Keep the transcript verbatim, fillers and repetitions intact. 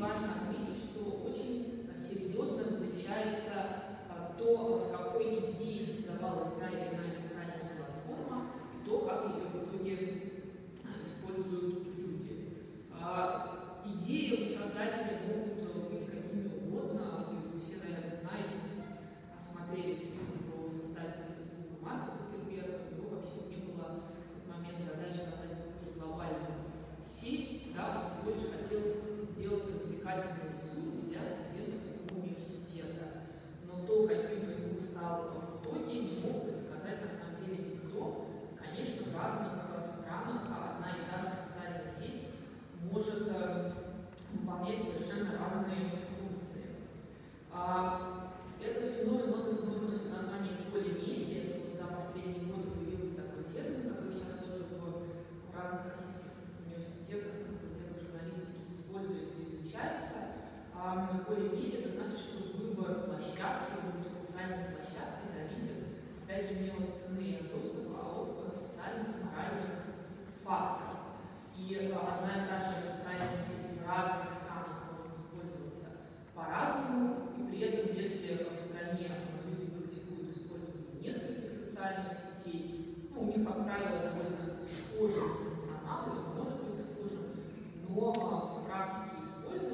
важно отметить, что очень серьезно различается то, с какой идеей создавалась та или иная социальная платформа, и то, как ее в итоге используют люди. Идеи у создателей могут быть какими угодно. Вы все, наверное, знаете, смотрели фильм про создателя Фейсбука Марка Цукерберга. У него вообще не было в тот момент задачи создать какую-то глобальную сеть. Да, он всего лишь хотел сделать развлекательный ресурс для студентов университета. Но то, каким Facebook стал в итоге, не мог предсказать на самом деле никто. Конечно, в разных странах одна и та же социальная сеть может выполнять совершенно разные функции. Этот феномен носит название полимедиа. За последние годы появился такой термин, который сейчас тоже в разных российских университетах, факультетах журналистики используется, изучается. Полимедиа — это значит, что выбор площадки, выбор социальной площадки зависит, опять же, не от цены доступа, а от социальных и моральных факторов. И одна и та же социальная сеть в разных странах может использоваться по-разному, и при этом, если в стране люди практикуют использование нескольких социальных сетей, ну, у них, как правило, довольно схожий функционал, или может быть схожим, но в практике использования